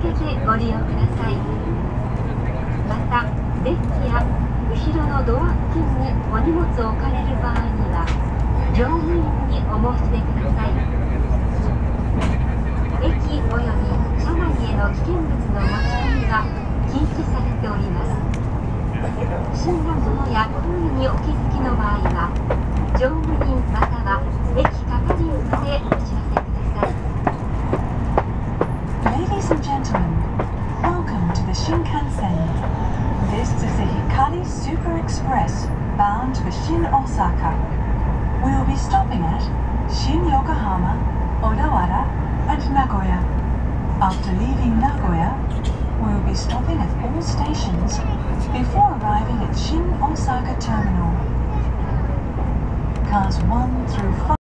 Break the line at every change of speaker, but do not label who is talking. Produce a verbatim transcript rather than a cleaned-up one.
けてご利用ください。また、デッキや後ろのドア付近にお荷物を置かれる場合には、乗務員にお申し出ください。駅および車内への危険物の持ち込みが禁止されております。不審なものや行為にお気づきの場合は、乗務員または駅係員までお知らせください。
Ladies and gentlemen, welcome to the Shinkansen. This is the Hikari Super Express bound for Shin Osaka. We will be stopping at Shin Yokohama, Odawara, and Nagoya. After leaving Nagoya, we will be stopping at all stations before arriving at Shin Osaka Terminal. Cars one through five